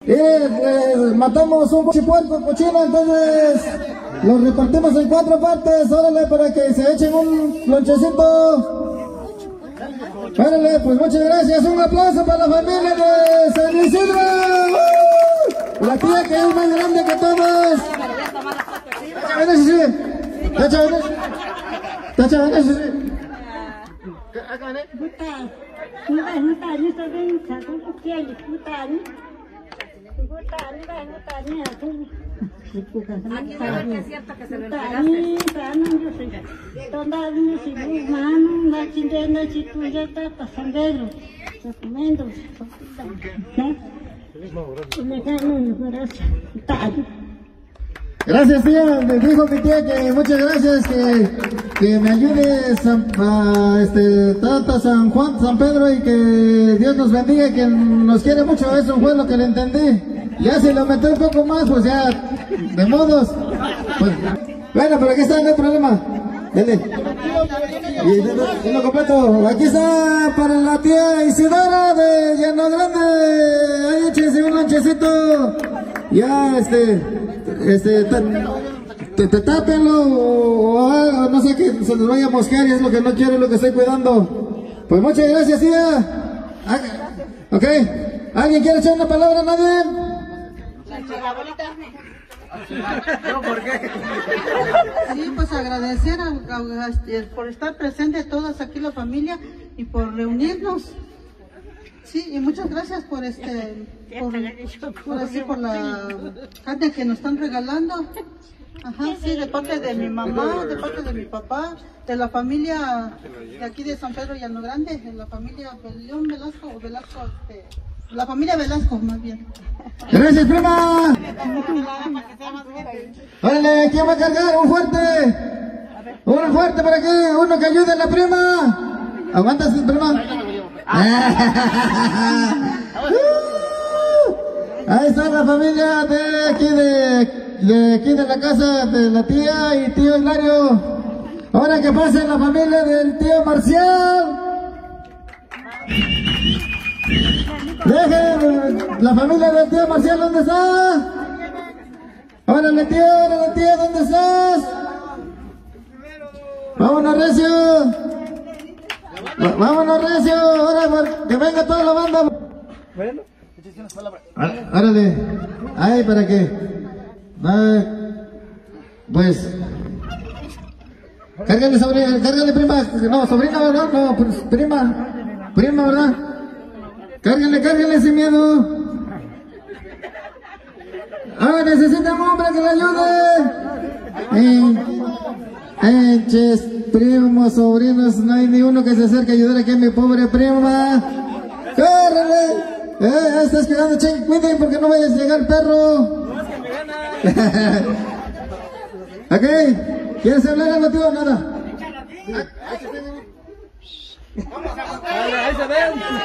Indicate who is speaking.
Speaker 1: Matamos un chipuerco cochino, entonces lo repartimos en 4 partes. Órale, para que se echen un lonchecito. Órale, pues muchas gracias. Un aplauso para la familia de San Isidro. La tía que es más grande que todos.
Speaker 2: Aquí creo que es cierto que se lo entregaste.
Speaker 1: Gracias, tía. Me dijo mi tía que muchas gracias, que me ayude Tata San Juan, San Pedro, y que Dios nos bendiga, que nos quiere mucho. Eso fue lo que le entendí. Ya si lo metí un poco más, pues ya, de modos. Pues, bueno, pero aquí está, no hay problema. Dele. Y lo completo. Aquí está para la tía Isidora de Llano Grande. Ahí échense un lonchecito. Ya, tápenlo o algo, no sé, que se nos vaya a mosquear, y es lo que no quiero, es lo que estoy cuidando. Pues muchas gracias, tía. Ok, ¿alguien quiere echar una palabra? ¿Nadie?
Speaker 3: ¿Por qué? Sí, pues agradecer por estar presentes todos aquí, la familia, y por reunirnos. Sí, y muchas gracias por por la carne que nos están regalando. Ajá, sí, de parte de mi mamá, de parte de mi papá, de la familia de aquí de San Pedro Llano Grande, de la familia León Velasco, la familia Velasco, más bien.
Speaker 1: Gracias, prima. Órale, ¿quién va a cargar? Un fuerte. Un fuerte para aquí, uno que ayude a la prima. ¿Aguantas, prima? Ahí está la familia de aquí de la casa de la tía y tío Hilario. Ahora que pase la familia del tío Marcial. Dejen la familia del tío Marcial, ¿dónde está? Órale tío, ¿dónde estás? Vámonos recio. Vámonos recio, ahora que venga toda la banda. Bueno, órale, ahí para qué. Pues cárgale sobrina, cárgale prima, no, sobrina, ¿verdad? No, pues, prima, ¿verdad? Cárgale sin miedo. Necesita un hombre que le ayude. Ches, primos, sobrinos, no hay ni uno que se acerque a ayudar aquí a mi pobre prima. ¡Córrele! Estás cuidando, che, cuiden porque no vayas a llegar el perro. Ok, ¿quieres hablar algo, tío? Nada.